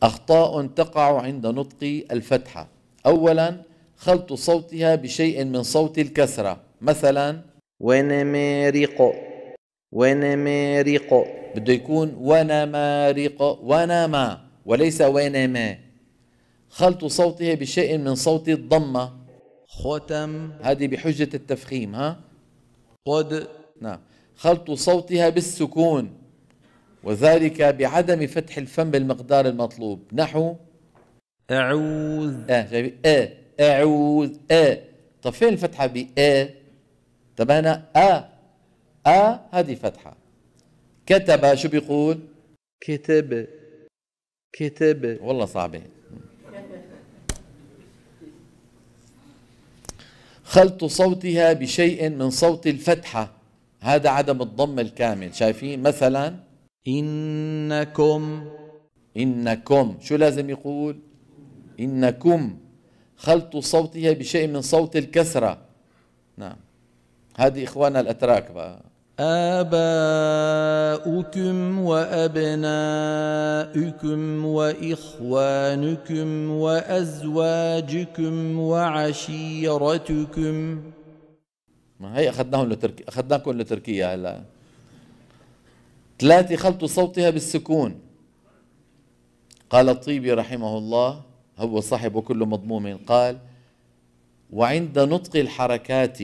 أخطاء تقع عند نطق الفتحة. أولا خلط صوتها بشيء من صوت الكسرة، مثلا ونمارق ونمارق، بده يكون ونمارق ونما وليس ونما. خلط صوتها بشيء من صوت الضمة، ختم هذه بحجة التفخيم. ها قد. نعم. خلط صوتها بالسكون، وذلك بعدم فتح الفم بالمقدار المطلوب، نحو أعوذ شايفين أعوذ طب فين الفتحة طب أنا هذه فتحة. كتب شو بيقول؟ كتب كتب. والله صعبة. خلط صوتها بشيء من صوت الفتحة، هذا عدم الضم الكامل. شايفين مثلا إنكم شو لازم يقول؟ إنكم. خلط صوتها بشيء من صوت الكسرة. نعم، هذه إخواننا الأتراك بقى. آباؤكم وأبناؤكم وإخوانكم وأزواجكم وعشيرتكم. ما هي أخذناكم لتركيا هلا. 3 خلط صوتها بالسكون. قال الطيبي رحمه الله، هو صاحب كل مضموم، قال: وعند نطق الحركات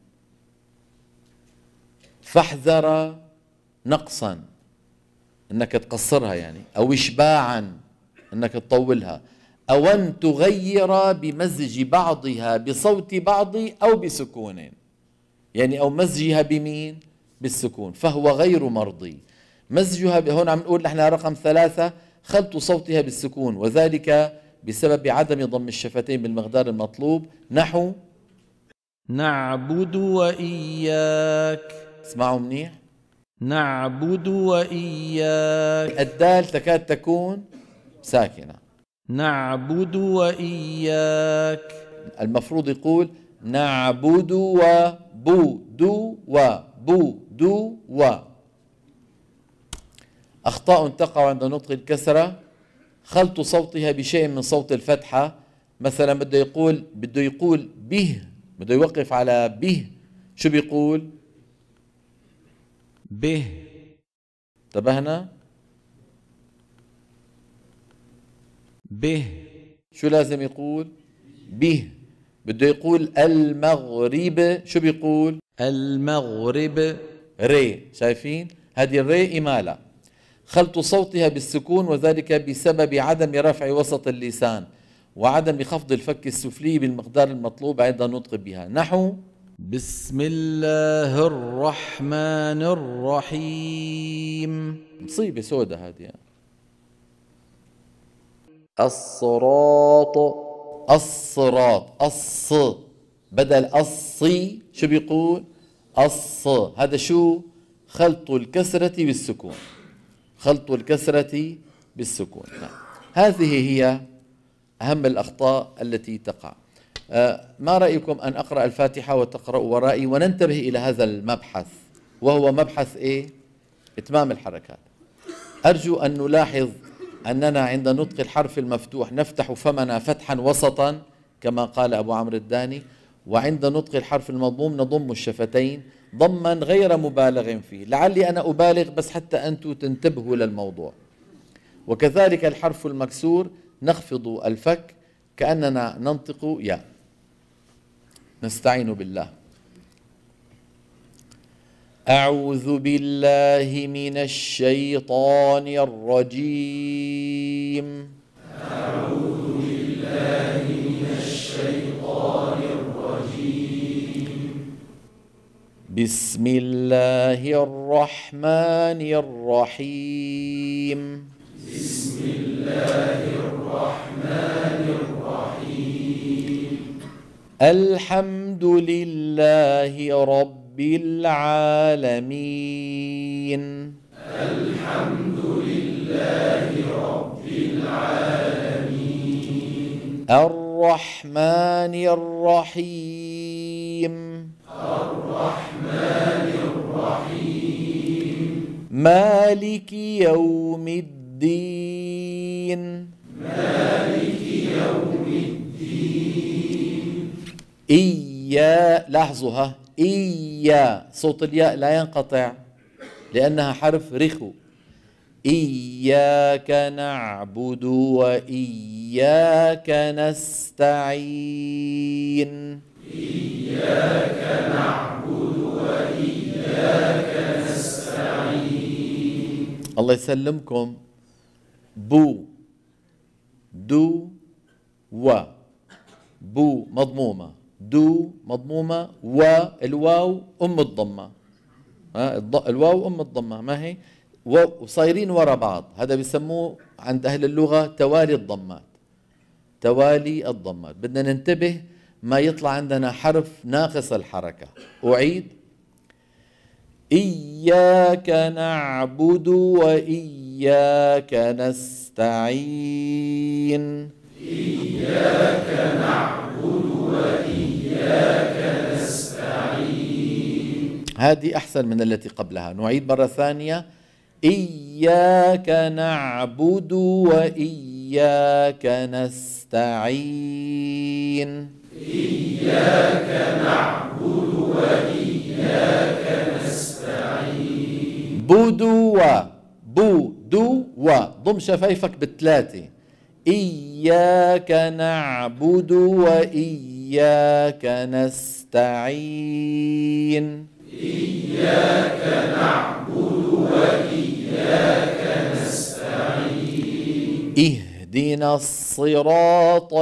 فاحذر نقصا، انك تقصرها يعني، او اشباعا انك تطولها، او ان تغير بمزج بعضها بصوت بعض او بسكون، يعني او مزجها بمين؟ بالسكون، فهو غير مرضي. مزجها هون عم نقول نحن رقم 3 خلط صوتها بالسكون، وذلك بسبب عدم ضم الشفتين بالمقدار المطلوب، نحو نعبد وإياك. اسمعوا منيح، نعبد وإياك. الدال تكاد تكون ساكنة. نعبد وإياك. المفروض يقول نعبد وبود وبود و. أخطاء تقع عند نطق الكسرة: خلط صوتها بشيء من صوت الفتحة، مثلا بده يقول به، بده يوقف على به، شو بيقول؟ به. انتبهنا؟ به. شو لازم يقول؟ به. بده يقول المغرب، شو بيقول؟ المغرب. ري. شايفين؟ هذه الري إمالة. خلط صوتها بالسكون، وذلك بسبب عدم رفع وسط اللسان وعدم خفض الفك السفلي بالمقدار المطلوب عند النطق بها، نحو بسم الله الرحمن الرحيم. مصيبة سودة هذه يعني. الصراط. الصراط، بدل الصي شو بيقول؟ هذا شو؟ خلط الكسرة بالسكون. خلط الكسرة بالسكون. نعم. هذه هي أهم الأخطاء التي تقع. ما رأيكم أن أقرأ الفاتحة وتقرأوا ورائي وننتبه إلى هذا المبحث، وهو مبحث إتمام الحركات. أرجو أن نلاحظ أننا عند نطق الحرف المفتوح نفتح فمنا فتحا وسطا كما قال أبو عمرو الداني، وعند نطق الحرف المضموم نضم الشفتين ضما غير مبالغ فيه. لعلي أنا أبالغ بس حتى أنتم تنتبهوا للموضوع. وكذلك الحرف المكسور نخفض الفك كأننا ننطق ياء. نستعين بالله. أعوذ بالله من الشيطان الرجيم. أعوذ بالله من الشيطان الرجيم. بسم الله الرحمن الرحيم. بسم الله الرحمن الرحيم. الحمد لله رب العالمين. الحمد لله رب العالمين. الرحمن الرحيم. الرحمن الرحيم. مالك يوم الدين. مالك يوم الدين. لاحظوها، صوت الياء لا ينقطع لأنها حرف رخو. إياك نعبد وإياك نستعين. إياك نعبد وإياك نستعين. الله يسلمكم. بو، دو، بو مضمومة، دو مضمومة، والواو أم الضمة. الواو أم الضمة، ما هي؟ وصايرين ورا بعض. هذا بيسموه عند أهل اللغة توالي الضمات. توالي الضمات. بدنا ننتبه ما يطلع عندنا حرف ناقص الحركة. أعيد: إياك نعبد وإياك نستعين. إياك نعبد وإياك نستعين. هذه أحسن من التي قبلها. نعيد مرة ثانية: إياك نعبد وإياك نستعين. إياك نعبد وإياك نستعين. بودو ضم شفايفك بالثلاثة. إياك نعبد وإياك نستعين. إياك نعبد وإياك نستعين. اهدنا الصراط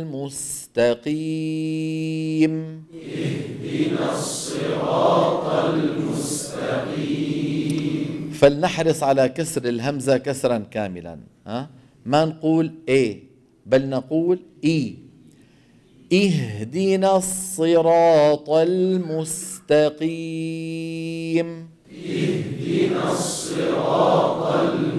المستقيم. اهدنا الصراط المستقيم. فلنحرص على كسر الهمزة كسرا كاملا. ما نقول ايه، بل نقول اي. اهدنا الصراط المستقيم. اهدنا الصراط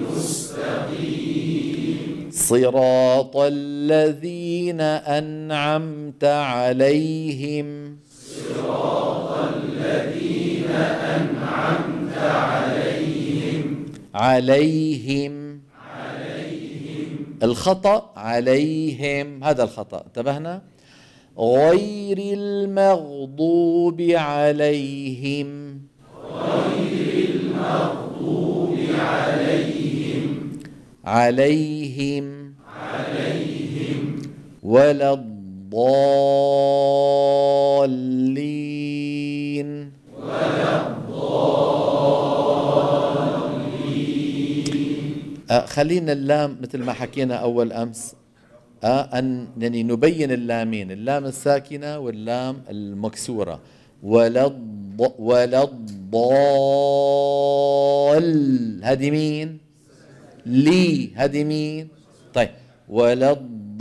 المستقيم. صراط الذين أنعمت عليهم. صراط الذين أنعمت عليهم. عليهم الخطأ عليهم، هذا الخطأ، انتبهنا؟ غير المغضوب عليهم. غير المغضوب عليهم. عليهم ولا الضالين. خلينا اللام مثل ما حكينا أول أمس، أن يعني نبين اللامين، اللام الساكنة واللام المكسورة. ولا الضال، هذه مين؟ لي، هذه مين؟ طيب، ولا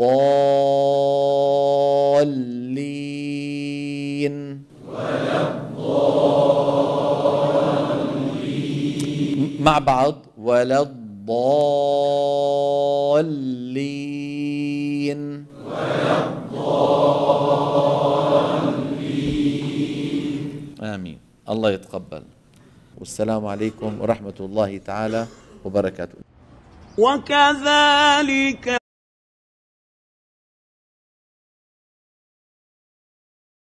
الضالين. مع بعض: ولا الضالين. آمين. الله يتقبل. والسلام عليكم ورحمة الله تعالى وبركاته. وكذلك